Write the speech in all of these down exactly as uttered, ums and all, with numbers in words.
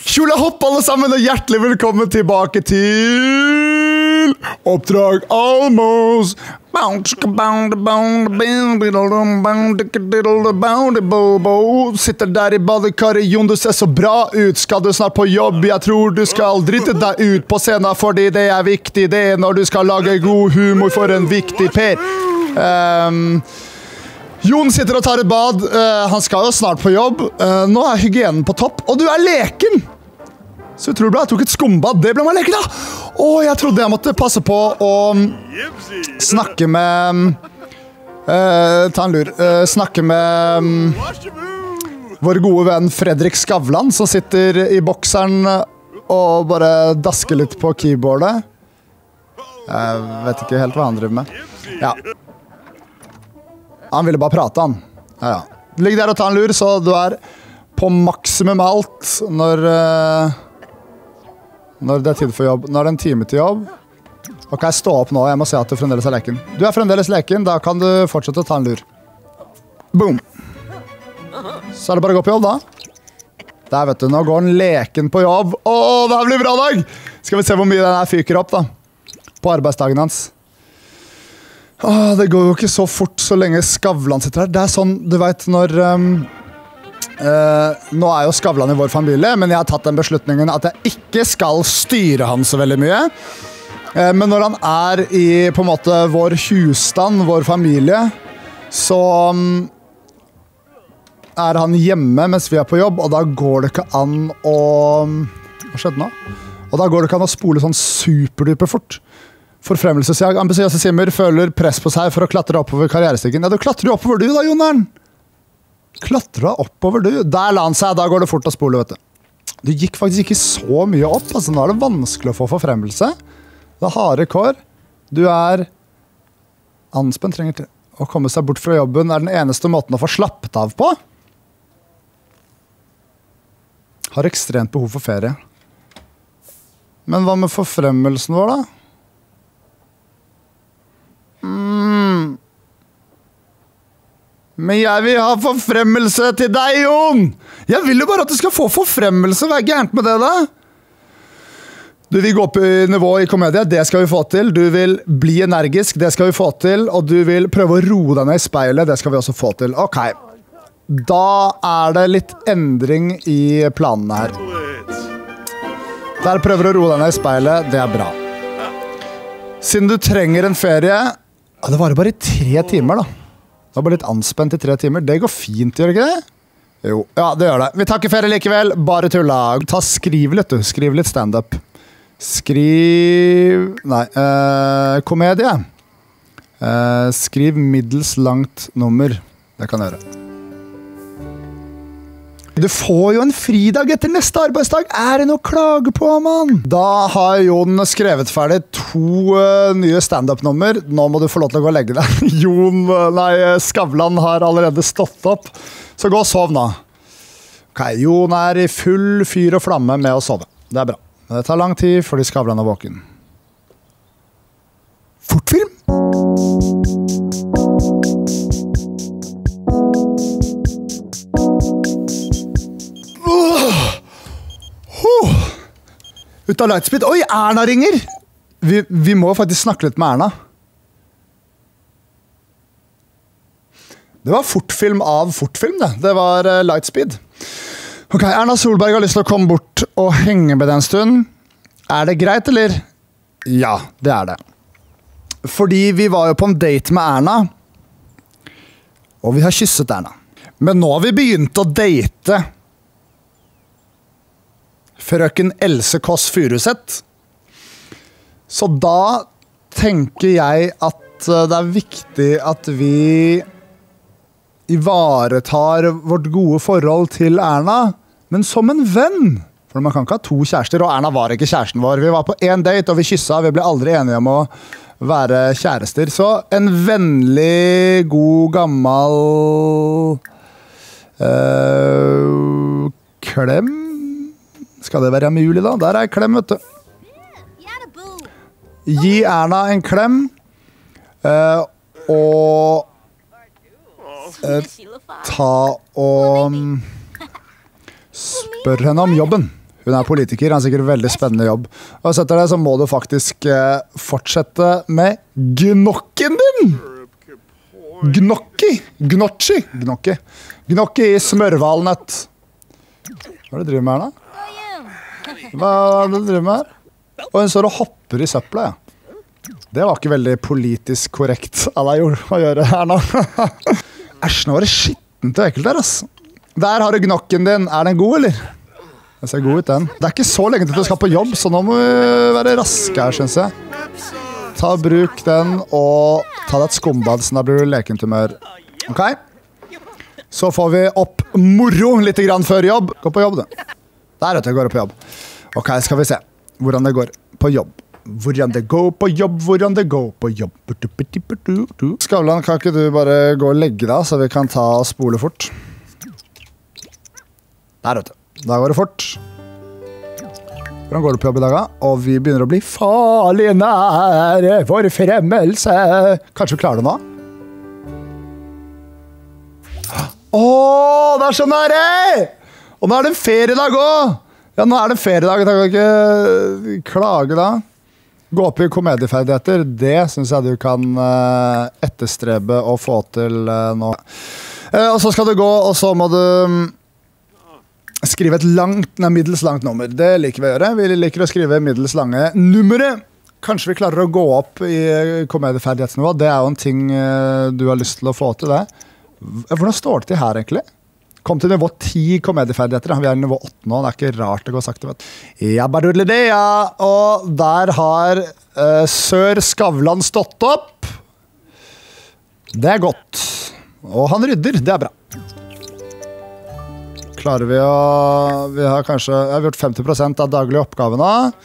Kjole hopp alle sammen, og hjertelig velkommen tilbake til Oppdrag Almos. Sitter der i badekaret, Jon, du ser så bra ut. Skal du snart på jobb? Jeg tror du skal drite deg ut på scenen, fordi det er viktig det når du skal lage god humor for en viktig Per. Um, Jon sitter og tar et bad. Uh, han skal jo snart på jobb. Uh, nå er hygienen på topp, og du er leken. Så utrolig bra, jeg tok et skumbad, det ble meg leken da. Åh, jeg trodde jeg måtte passe på å snakke med, uh, ta en lur, uh, snakke med um, vår gode venn Fredrik Skavlan, som sitter i bokseren og bare dasker litt på keyboardet. Jeg vet ikke helt hva han driver med. Ja. Han ville bare prate, han. Ja, ja. Ligg der og ta en lur, så du er på maksimum alt når... Uh, Når det er tid for jobb. Nå er det en time til jobb. Ok, stå opp nå. Jeg må se at du fremdeles er leken. Du er fremdeles leken, da kan du fortsette å ta en lur. Boom. Så er det bare å gå på jobb da. Der vet du, nå går den leken på jobb. Åh, det her blir bra dag! Skal vi se hvor mye den her fyker opp da. På arbeidsdagen hans. Åh, det går jo ikke så fort så lenge Skavlan sitter her. Det er sånn, du vet, når... Um Uh, nå er jo Skavlan i vår familie, men jeg har tatt den beslutningen at jeg ikke skal styre han så veldig mye. Uh, men når han er i på en måte vår husstand, vår familie, så um, er han hjemme mens vi er på jobb, og da går det ikke an å... Hva skjedde nå? Og da går det ikke an å spole sånn superduper fort. Forfremmelsesjag. Ambisiøse Simmer føler press på seg for å klatre oppover karrierestikken. Ja, du klatrer jo oppover du da, Jonern! Klatra oppover du. Der la han seg, da går det fort å spole, vet du. Du gikk faktisk ikke så mye opp, altså nå er det vanskelig å få forfremmelse. Det er harde kår. Du er anspent, trenger til å komme seg bort fra jobben, er den eneste måten å få slappet av på. Har ekstremt behov for ferie. Men hva med forfremmelsen vår da? Mm. Men jeg vil ha forfremmelse til deg, Jon! Jeg vil jo bare at du skal få forfremmelse. Hva er gærent med det, da? Du vil gå opp i nivå i komedie, det skal vi få til. Du vil bli energisk, det skal vi få til. Og du vil prøve å roe deg ned i speilet, det skal vi også få til. Ok, da er det litt endring i planene her. Der prøver du å roe deg ned i speilet, det er bra. Siden du trenger en ferie, ja, det varer bare i tre timer da. Det var bare litt anspent i tre timer. Det går fint, gjør det ikke det? Jo, ja, det gjør det. Vi tar ikke ferie likevel, bare tulla. Ta skriv litt, du. Skriv litt stand-up. Skriv... Nei, eh, komedie. Eh, skriv middels langt nummer. Det kan jeg gjøre. Du får jo en fridag etter neste arbeidsdag. Er det noe å klage på, mann? Da har Jon skrevet ferdig to uh, nye stand-up-nummer. Nå må du få lov til å gå og legge deg. Jon, nei, Skavlan har allerede stått opp. Så gå og sov nå. Ok, Jon er i full fyr og flamme med å sove. Det er bra. Men det tar lang tid fordi Skavlan er våken. Fortfilm? Ut av Lightspeed. Oi, Erna ringer! Vi, vi må faktisk snakke litt med Erna. Det var fortfilm av fortfilm, det. Det var uh, Lightspeed. Ok, Erna Solberg har lyst til å komme bort og henge med den stund. Er det greit, eller? Ja, det er det. Fordi vi var jo på en date med Erna, og vi har kysset Erna. Men nå har vi begynt å date frøken Else Kåss Furuseth. Så da tenker jeg at det er viktig at vi ivaretar vårt gode forhold til Erna, men som en venn. For man kan ikke ha to kjærester, og Erna var ikke kjæresten vår. Vi var på en date, og vi kysset, vi ble aldri enige om å være kjærester. Så en vennlig, god, gammel øh, klem. Skal det være mulig da? Der er klem, vet du. Gi Erna en klem, uh, og uh, ta og spør henne om jobben. Hun er politiker, han har sikkert en veldig spennende jobb. Og så etter det så må du faktisk eh, fortsette med gnokken din! Gnocchi! Gnocchi! Gnocchi. Gnocchi i smørvalnøtt. Hva er det du driver med her da? Hva er det du driver med her? Og hun står og hopper i søpla, ja. Det var ikke veldig politisk korrekt av deg å gjøre her nå. Æsj, nå var det skittent og ekkelt der, ass. Der har du gnokken din. Er den god, eller? Den ser god ut, den. Det er ikke så lenge til du skal på jobb, så nå må vi være raske her, synes jeg. Ta og bruk den, og ta deg et skumbad, så da blir du lekent humør. Ok? Så får vi opp moro litt grann før jobb. Gå på jobb, du. Der vet jeg, går det på jobb. Ok, skal vi se hvordan det går på jobb. Hvordan det går på jobb, hvordan det går på jobb. Skavlan, kan ikke du bare gå og legge deg, så vi kan ta og spole fort? Der, vet du. Da går det fort. Hvordan går det på jobb i dag, da? Og vi begynner å bli farlig nære for fremmelse. Kanskje vi klarer det nå? Åh, det er så nære! Og nå er det en feriedag også! Ja, nå er det en feriedag, jeg kan ikke klage da. Gå opp i komedieferdigheter, det synes jeg du kan etterstrebe og få til nå. Og så skal du gå, og så må du skrive et langt, nei, middels langt nummer. Det liker vi å gjøre. Vi liker å skrive middels lange nummere. Kanskje vi klarer å gå opp i komedieferdighetsnivå. Det er jo en ting du har lyst til å få til det. Hvordan står det til her egentlig? Kom til nivå ti komedieferdigheter. Vi er i nivå åtte nå. Det er ikke rart det går sakte, vet du. Ja, badudle det, ja. Og der har uh, Sør Skavlan stått opp. Det er godt. Og han rydder. Det er bra. Klarer vi å... Vi har kanskje... Jeg har gjort femti prosent av daglige oppgavene.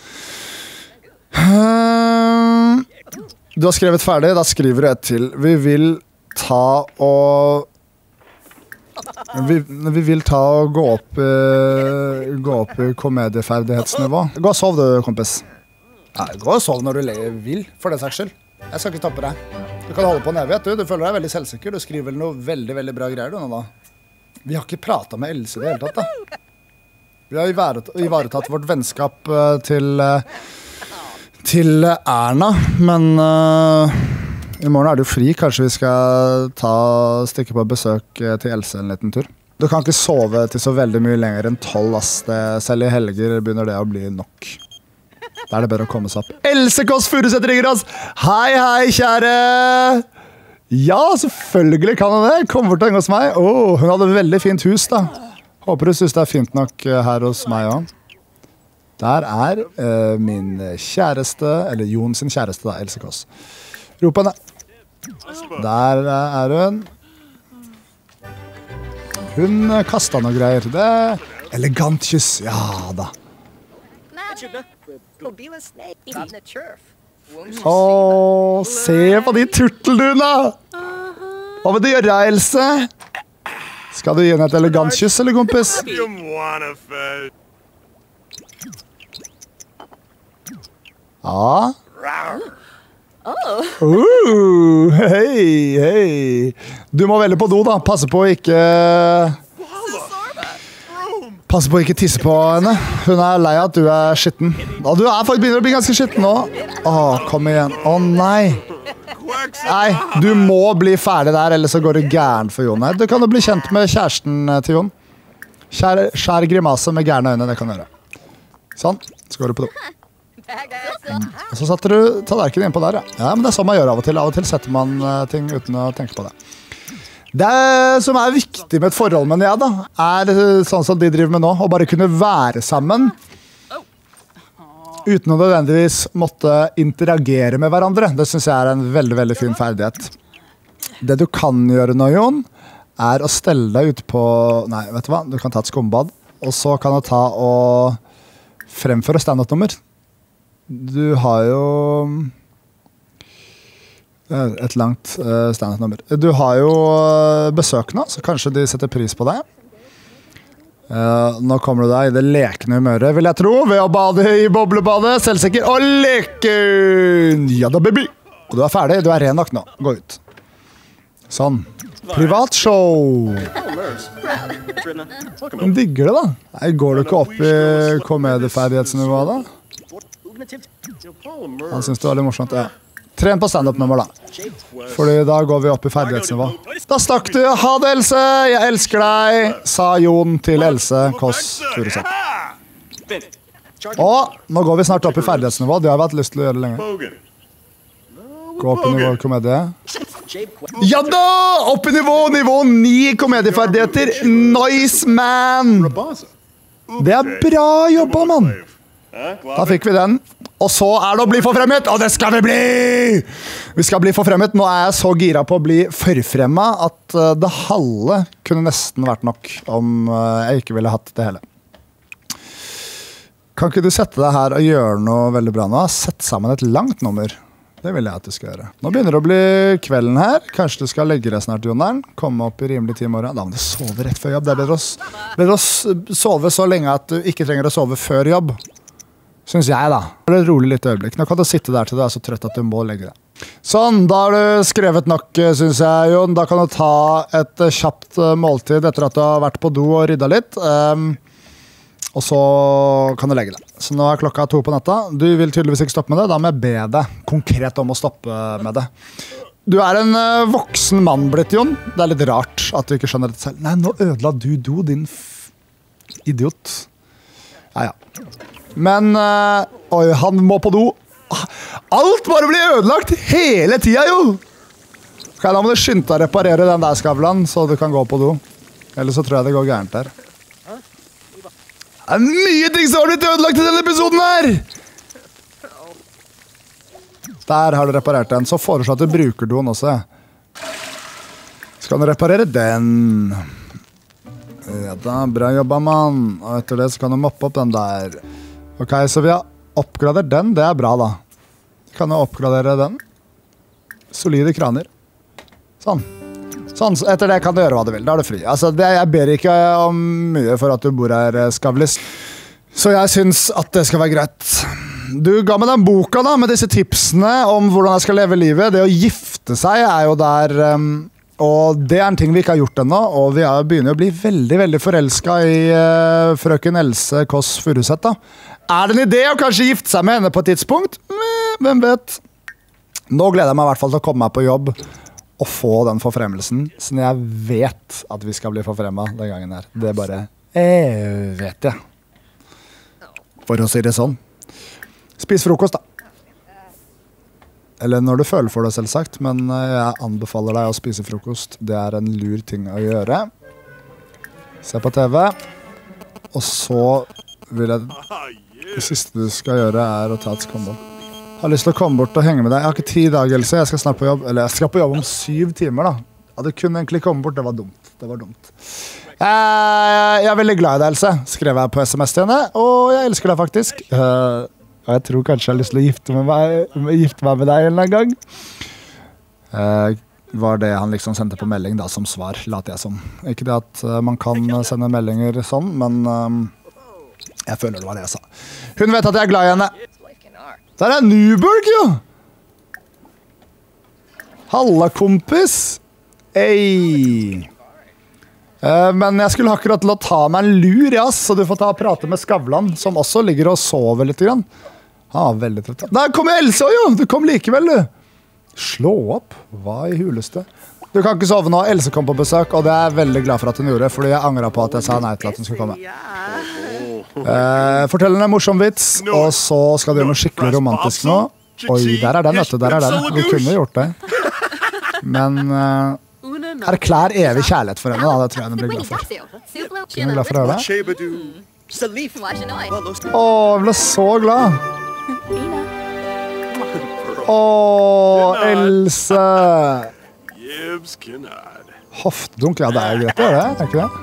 Du har skrevet ferdig, da skriver du et til. Vi vil ta og... Vi, vi vil ta og gå opp, uh, gå opp i komedieferdighetsnivå. Gå og sov du, kompis. Nei, gå og sov når du vil, for det saks skyld. Jeg skal ikke toppe deg. Du kan holde på en evighet, du. Du føler deg veldig selvsikker. Du skriver noe veldig, veldig bra greier, du, nå da. Vi har ikke pratet med Else i det hele tatt, da. Vi har ivaretatt, ivaretatt vårt vennskap uh, til, uh, til Erna, men uh, i morgen er det jo fri. Kanskje vi skal ta stikke på besøk uh, til Else en liten tur. Du kan ikke sove til så veldig mye lenger enn tolv, ass. Det, selv i helger begynner det å bli nok. Da er det bedre å komme seg opp. Else Kåss Furuseth ringer oss! Hei, hei, kjære! Ja, selvfølgelig kan hun det. Kom bort og henge hos meg. Åh, hun hadde et veldig fint hus da. Håper du synes det er fint nok her hos meg også. Der er uh, min kjæreste, eller Jon sin kjæreste da, Else Kåss. Rop henne. Der er hun. Hun kastet noe greier. Det er elegant kyss. Ja da. Åh, se på de turtelduna! Hva vil du gjøre, Else? Skal du gi henne et elegant kyss, eller kompis? Ja. Uh, hei, hei. Du må velge på do, da. Passe på å ikke... Passe på å ikke tisse på henne. Hun er lei at du er skitten. Og du er faktisk begynner å bli ganske skitten nå. Åh, kom igjen. Åh, nei. Nei, du må bli ferdig der, ellers så går det gærent for Jon her. Du kan jo bli kjent med kjæresten til Jon. Skjær, skjær grimase med gærne øyne, det kan du gjøre. Sånn, så går du på do. Mm. Og så satte du tallerkenen inn på der, ja. Ja, men det er sånn man gjør av og til. Av og til setter man ting uten å tenke på det. Det som er viktig med et forhold, men ja da, er sånn som de driver med nå, å bare kunne være sammen uten å nødvendigvis måtte interagere med hverandre. Det synes jeg er en veldig, veldig fin ferdighet. Det du kan gjøre nå, Jon, er å stelle deg ut på... Nei, vet du hva? Du kan ta et skumbad, og så kan du ta og fremføre stand-up-nummer. Du har jo... Et langt uh, stand-up-nummer. Du har jo uh, besøk nå, så kanskje de setter pris på deg. Uh, nå kommer du deg i det lekende humøret, vil jeg tro, ved å bade i boblebadet, selvsikker og leken! Ja da, baby! Og du er ferdig, du er ren nok nå. Gå ut. Sånn. Privatshow. Hun digger det da. Nei, går du ikke opp i komedieferdighetsnivået da? Han synes det var litt morsomt, ja. Tren på stand-up-nummer da. Fordi da går vi opp i ferdighetsnivå. Da stakk du. Ha det, Else. Jeg elsker deg, sa Jon til Else Kåss Furuseth. Og nå går vi snart opp i ferdighetsnivå. Det har vi hatt lyst til å gjøre lenge. Gå opp i nivå komedie. Ja da! Opp i nivå, nivå ni komedieferdigheter. Nice, man! Det er bra jobba, mann. Da fikk vi den. Og så er det å bli forfremmet, og det skal vi bli! Vi skal bli forfremmet. Nå er jeg så gira på å bli forfremmet at det halve kunne nesten vært nok om jeg ikke ville hatt det hele. Kan ikke du sette deg her og gjøre noe veldig bra nå? Sett sammen et langt nummer. Det vil jeg at du skal gjøre. Nå begynner det å bli kvelden her. Kanskje du skal legge deg snart, Jonern. Komme opp i rimelig tid i morgen. Da må du sove rett før jobb. Det er bedre å, bedre å sove så lenge at du ikke trenger å sove før jobb. Synes jeg da. Det er et rolig litt øyeblikk. Nå kan du sitte der til du er så trøtt at du må legge deg. Sånn, da har du skrevet nok, synes jeg, Jon. Da kan du ta et kjapt måltid etter at du har vært på do og ryddet litt. Um, Og så kan du legge det. Så nå er klokka to på natta. Du vil tydeligvis ikke stoppe med det. Da må jeg be deg konkret om å stoppe med det. Du er en uh, voksen mann blitt, Jon. Det er litt rart at du ikke skjønner det selv. Nei, nå ødela du do, din f idiot. Ja, ja. Men, uh, oi, han må på do. Alt bare blir ødelagt hele tiden, jo! Ok, da må du skynde deg å reparere den der skavlan, så du kan gå på do. Ellers så tror jeg det går gærent her. Det er mye ting som har blitt ødelagt i denne episoden her! Der har du reparert den. Så foreslå at du bruker doen også. Så kan du reparere den. Ja da, bra jobba, mann. Og etter det så kan du moppe opp den der. Ok, så vi har oppgradert den. Det er bra, da. Kan du oppgradere den? Solide kraner. Sånn. Sånn, etter det kan du gjøre hva du vil, da er du fri. Altså, det, jeg ber ikke om mye for at du bor her, Skavlis. Så jeg synes at det skal være greit. Du ga meg den boka da, med disse tipsene om hvordan jeg skal leve livet. Det å gifte seg er jo der, um, og det er en ting vi ikke har gjort ennå, og vi er, begynner å bli veldig, veldig forelsket i uh, frøken Else Kåss Furuseth da. Er det en idé å kanskje gifte seg med henne på et tidspunkt? Men, hvem vet? Nå gleder jeg meg i hvert fall til å komme meg på jobb og få den forfremmelsen, så jeg vet at vi skal bli forfremmet den gangen her. Det er bare, jeg vet jeg. For å si det sånn. Spis frokost da. Eller når du føler for det selvsagt, men jeg anbefaler deg å spise frokost. Det er en lur ting å gjøre. Se på T V. Og så vil jeg... Det siste du skal gjøre er å ta et skombånd. Jeg har lyst til å komme bort og henge med deg. Jeg har ikke ti dager, Else. Jeg skal snart på jobb. Eller jeg skal på jobb om syv timer, da. Ja, du kunne egentlig komme bort. Det var dumt. Det var dumt. Jeg er veldig glad i deg, Else. Skrev jeg på S M S til henne. Og jeg elsker deg faktisk. Og jeg tror kanskje jeg har lyst til å gifte meg, gifte meg med deg en eller annen gang. Var det han liksom sendte på melding da, som svar, later jeg som. Ikke det at man kan sende meldinger sånn, men jeg føler det var det jeg sa. Hun vet at jeg er glad i henne. Der er Newberg, jo! Halla, kompis! Ei! Uh, men jeg skulle akkurat til å ta meg en lur, ja, så du får ta og prate med Skavlan, som også ligger og sover litt grann. Han var veldig trøtt. Der kommer Else, jo! Du kom likevel, du! Slå opp? Hva i huleste? Du kan ikke sove nå. Else kom på besøk, og det er jeg veldig glad for at hun gjorde, fordi jeg angret på at jeg sa nei til at hun skulle komme. Uh, fortell henne en morsom vits, og så skal du gjøre noe skikkelig romantisk nå. Oi, der er den, vet du, der er den. Vi kunne gjort det. Men uh, erklær evig kjærlighet for henne, da. Det tror jeg hun blir glad for. Hun er glad for å høre det. Åh, jeg ble så glad. Åh, Else. Hoftedunk, ja, det er greit å gjøre det, er ikke det?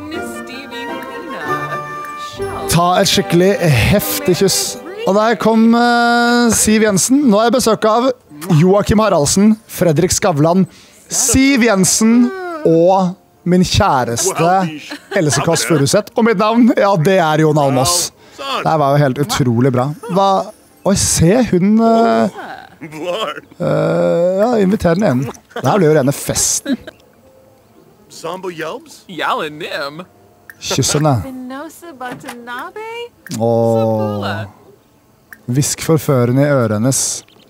Ta et skikkelig heftig kyss. Og der kom uh, Siv Jensen. Nå er jeg besøk av Joakim Haraldsen, Fredrik Skavlan, Siv Jensen og min kjæreste Else Kåss Furuseth. Og mitt navn, ja, det er Jon Almaas. Det var jo helt utrolig bra. Hva? Oi, se, hun... Uh, uh, ja, inviter den igjen. Det her blir jo rene festen. Sambo Yelbs? Yal and Nim. Kyss henne. Venosa Watanabe? Åh. Visk forførende i øret hennes.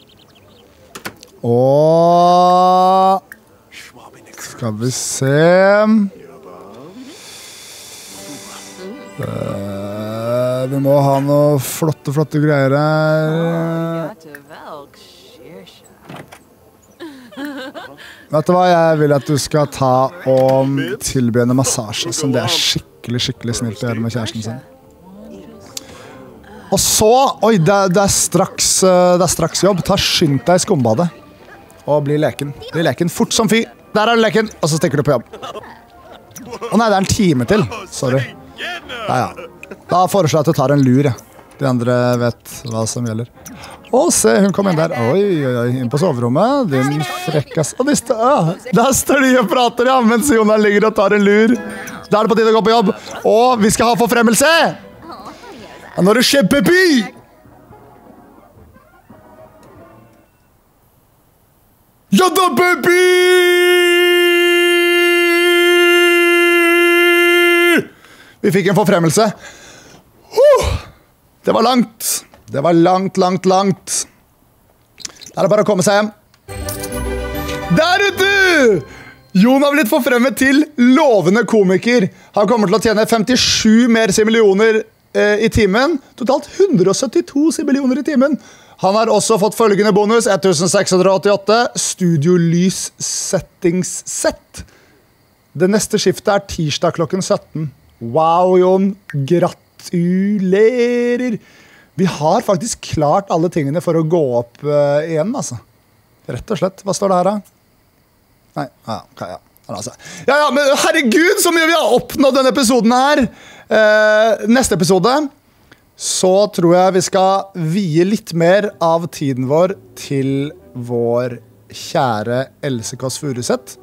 Åh. Skal vi se. Uh, vi må ha noe flotte, flotte greier her. Vet du hva, jeg vil at du skal ta og tilby henne massasje, som det er skikkelig, skikkelig snilt å gjøre med kjæresten sin. Og så, oi, det, det, er straks, det er straks jobb. Ta skynd deg i skumbadet. Og bli leken. Bli leken fort som fy. Der er du leken, og så stikker du på jobb. Å nei, det er en time til. Sorry. Ja, ja. Da foreslår jeg at du tar en lur, ja. De andre vet hva som gjelder. Å, se, hun kom inn der. Oi, oi, oi, inn på soverommet. Din frekkas. Og de stå, ah, der står de og prater, ja, mens Jonas ligger og tar en lur. Da er det på tide å gå på jobb. Og vi skal ha forfremmelse! Og nå er det kjempeby! Ja da, baby! Vi fikk en forfremmelse. Uh, det var langt. Det var langt, langt, langt. Da er det bare å komme seg hjem. Der ute! Jon har blitt forfremmet til lovende komiker. Han kommer til å tjene femtisju mer simillioner eh, i timen. Totalt hundre og syttito simillioner i timen. Han har også fått følgende bonus, seks hundre åttiåtte, Studio Lys Settings-sett. Det neste skiftet er tirsdag klokken sytten. Wow, Jon. Gratulerer. Vi har faktisk klart alle tingene for å gå opp uh, igjen, altså. Rett og slett. Hva står det her, da? Nei, ja, okay, ja. Altså. Ja, ja, men herregud, så mye vi har oppnådd denne episoden her. Uh, neste episode, så tror jeg vi skal vie litt mer av tiden vår til vår kjære Else Kåss Furuseth.